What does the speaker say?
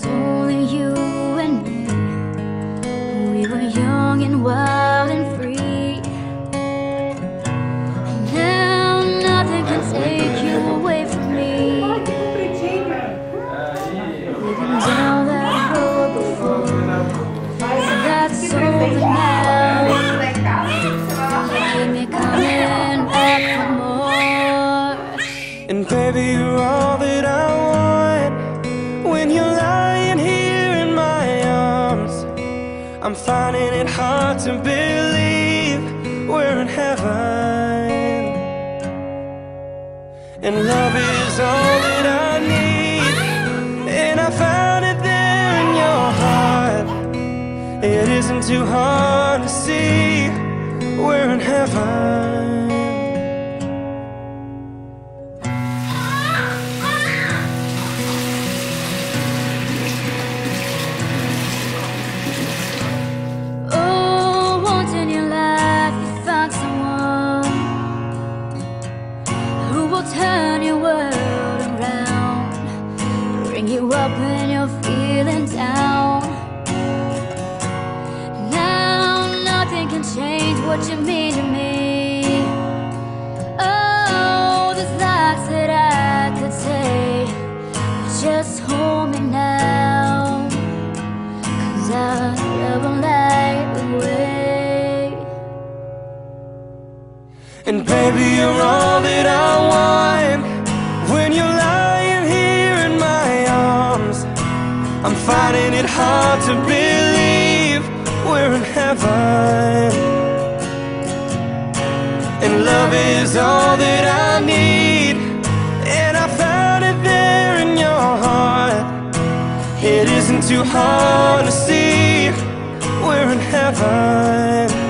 was only you and me. We were young and wild and free. And now nothing can take you away from me. Living down that road before, that's over now. Keep me coming back for more. And baby, you're all that I want. When you're lying here in my arms, I'm finding it hard to believe we're in heaven. And love is all that I need, and I found it there in your heart. It isn't too hard to see we're in heaven. Turn your world around, bring you up when you're feeling down. Now nothing can change what you mean to me. Oh, there's lots that I could say, but just hold me now, 'cause I never light the way. And baby, you're all that I want. When you're lying here in my arms, I'm finding it hard to believe we're in heaven. And love is all that I need, and I found it there in your heart. It isn't too hard to see we're in heaven.